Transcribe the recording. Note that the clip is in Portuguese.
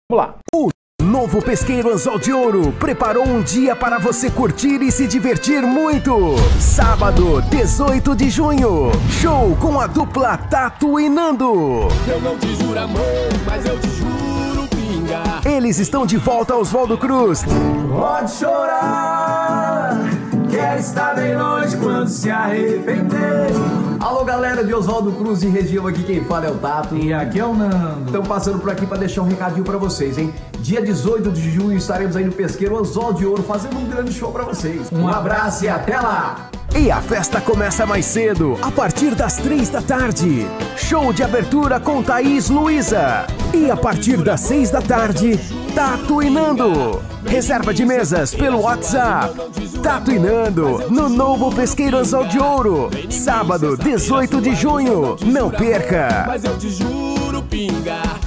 Vamos lá. O novo Pesqueiro Anzol de Ouro preparou um dia para você curtir e se divertir muito. Sábado, 18 de junho, show com a dupla Tato e Nando. Eu não te juro amor, mas eu te juro pinga. Eles estão de volta ao Oswaldo Cruz. Pode chorar, quer estar bem longe quando se arrepender. Alô galera de Oswaldo Cruz e região, aqui quem fala é o Tato. E aqui é o Nando. Estamos passando por aqui para deixar um recadinho para vocês, hein? Dia 18 de junho estaremos aí no Pesqueiro Anzol de Ouro fazendo um grande show para vocês. Um abraço e até lá! E a festa começa mais cedo, a partir das 3 da tarde. Show de abertura com Thaís Luiza. E a partir das 6 da tarde, Tato e Nando. Reserva de mesas pelo WhatsApp. Tato e Nando, no novo Pesqueiro Anzol de Ouro. Sábado, 18 de junho. Não perca! Mas eu te juro pinga.